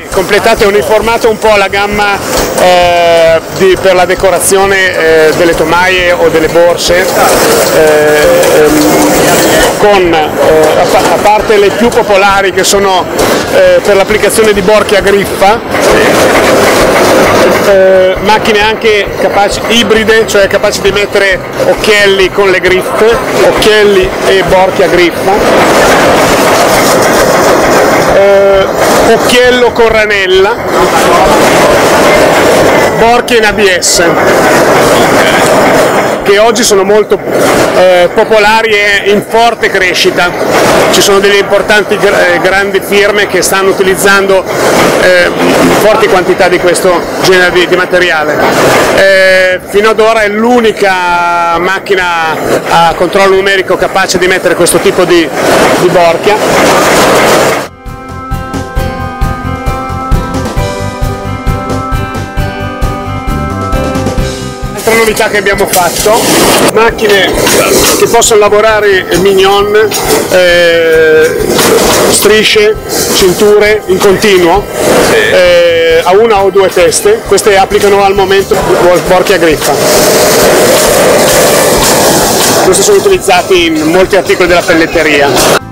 completate e uniformate un po' la gamma per la decorazione delle tomaie o delle borse, con a parte le più popolari che sono per l'applicazione di borchie a griffa, macchine anche capaci, ibride, cioè capaci di mettere occhielli con le griffe, occhielli e borchie a griffa, occhiello con ranella, borchie in ABS, che oggi sono molto popolari e in forte crescita. Ci sono delle importanti grandi firme che stanno utilizzando forti quantità di questo genere di materiale. Fino ad ora è l'unica macchina a controllo numerico capace di mettere questo tipo di borchia. Altra novità che abbiamo fatto, macchine che possono lavorare mignon, strisce, cinture in continuo, a una o due teste. Queste applicano al momento borchie a griffa. Questi sono utilizzati in molti articoli della pelletteria.